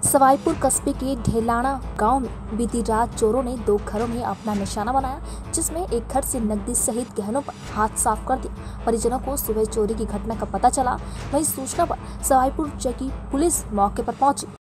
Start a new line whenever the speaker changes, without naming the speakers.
सवाईपुर कस्बे के ढेलाना गांव में बीती रात चोरों ने 2 घरों में अपना निशाना बनाया, जिसमें एक घर से नकदी सहित गहनों पर हाथ साफ कर दिया। परिजनों को सुबह चोरी की घटना का पता चला। वहीं सूचना पर सवाईपुर चौकी पुलिस मौके पर पहुंची।